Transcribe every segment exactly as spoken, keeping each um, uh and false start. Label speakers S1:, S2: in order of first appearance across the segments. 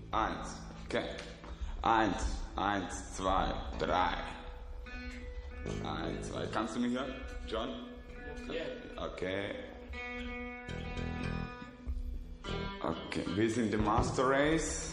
S1: Eins. Okay. Eins, eins, zwei, drei. Eins, zwei. Kannst du mich hören, John?
S2: Ja.
S1: Okay. Okay, wir sind im Master Race.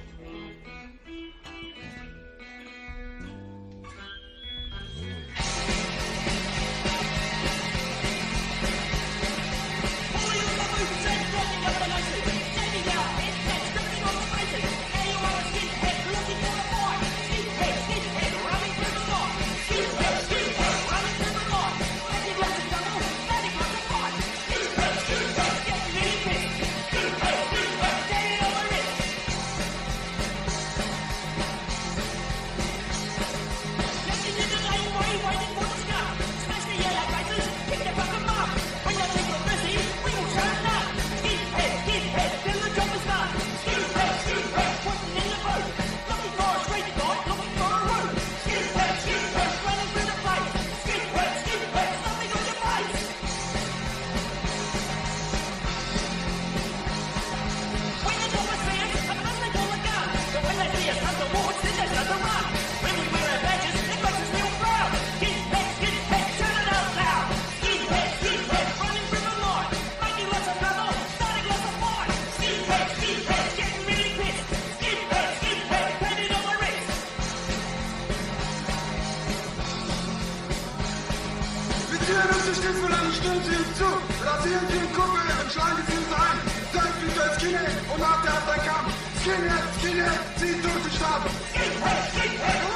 S3: Rasieren Sie den Kuppel und schlagen Sie uns ein. Zeigt sich als Skinhead und nachher hat er Kampf. Skinhead, Skinhead, zieht durch den Stab. Skinhead, Skinhead.